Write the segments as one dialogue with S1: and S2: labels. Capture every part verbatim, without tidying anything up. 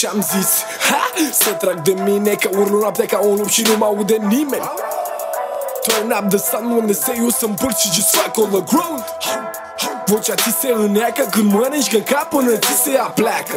S1: Și-am zis, ha, să trag de mine, că urlu noaptea ca un lup și nu mă aude nimeni. Turn up the sun when they say you some bullshit, și just fuck all the ground. Vocea ți se îneacă când mănânci căcat până ți se apleacă.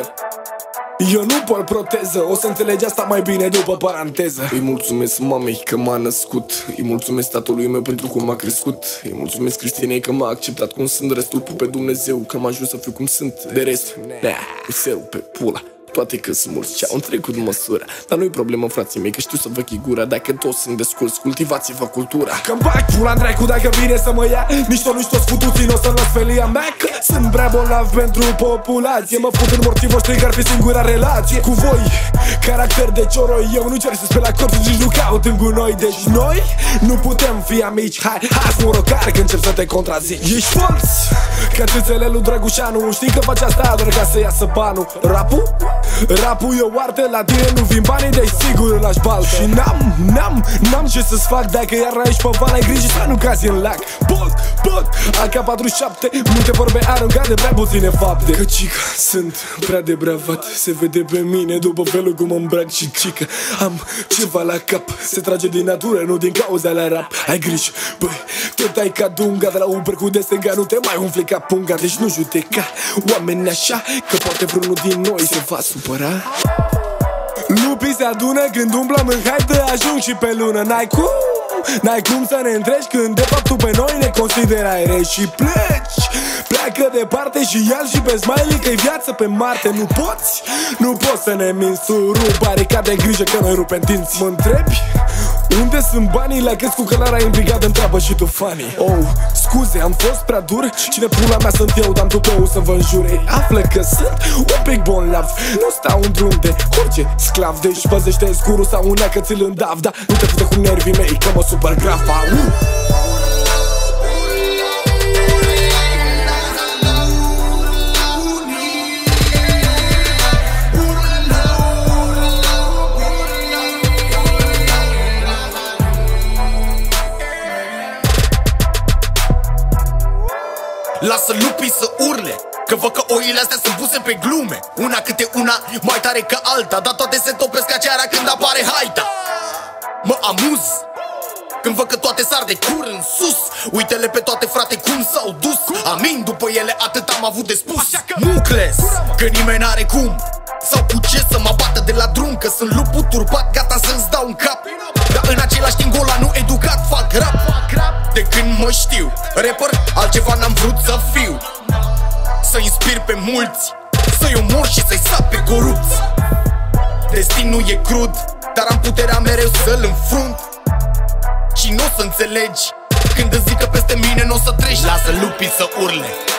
S1: Eu nu pot proteză, o să înțelegi asta mai bine după paranteză. Îi mulțumesc mamei că m-a născut, îi mulțumesc tatălui meu pentru cum m-a crescut, îi mulțumesc Cristinei că m-a acceptat cum sunt, restul pe Dumnezeu că m-a ajuns să fiu cum sunt. De rest, nea, cu selul pe pula. Toate că sunt mulți ce-au trecut măsura, dar nu-i problemă, frații mei, că știu să vă chigura. Dacă toți sunt desculți, cultivați-vă cultura. Că-mi bag pula în dracu dacă vine să mă ia. Nici tot, nici toți futuții n-o să las felia mea, că sunt prea bolnav pentru populație. Mă fut în morții voștri că ar fi singura relație cu voi. Caracter de cioroi, eu nu cer să speli acordul, nici nu caut în gunoi. Deci noi nu putem fi amici. Hai, hai morocare că încep să te contrazici. Ești fals, ca țâțele lui Drăgușanu. Știi că faci asta doar ca să iasă banul. Rapul? Rapul e o artă, la tine nu vin banii, deci sigur îl lași baltă. Și n-am, n-am, n-am ce să-ți fac dacă iar aici pe val ai grijă să nu cazi în lac. Pot, pot, A K patruzeci și șapte, multe vorbe aruncate, prea puține fapte. Că cica, sunt prea de bravat, se vede pe mine după felul cum mă îmbrac și cica. Am ceva la cap, se trage din natură, nu din cauza la rap. Ai grijă, băi, tot ai ca dunga, de la Uber cu desenga, nu te mai umfli ca punga. Deci nu judeca oameni așa, că poate vreunul din noi se va supăra. Lupii se adună când umblăm în haită, ajung și pe lună. N-ai cum, n-ai cum să ne întreci când de fapt tu pe noi ne considerai rei. Și pleci, pleacă departe și ia și pe smiley că-i viață pe Marte. Nu poți, nu poți să ne minți, rup baricade, grijă că noi rupem dinți. Mă întrebi unde sunt banii? La câți cu călara în brigadă întreabă și tu fanii. Oh, scuze, am fost prea dur. Cine pula mea sunt eu, dam tupeu să vă înjure. Află că sunt un pic bonlav, nu stau în drum de orice sclav. Deci păzește scurul sau unea că ți-l îndav. Da, nu te fute cu nervii mei că mă super grav. uh.
S2: Lasă lupii să urle, că văd că oile astea sunt puse pe glume. Una câte una, mai tare ca alta, dar toate se topesc ca ceara când apare haita. Mă amuz când văd că toate sar de cur în sus. Uite-le pe toate, frate, cum s-au dus. Amin, după ele atât am avut de spus. Mucles, că nimeni n-are cum sau cu ce să mă bată de la drum, că sunt lupul turbat, gata să-ți dau un cap. Dar în același timp gola nu educat, fac rap de când mă știu rapper, altceva n-am vrut să fiu. Să inspir pe mulți, să-i omor și să-i sap pe corupți. Destinul e crud, dar am puterea mereu să-l înfrunt. Și n-o să înțelegi când îți zic că peste mine n-o să treci. Lasă lupii să urle.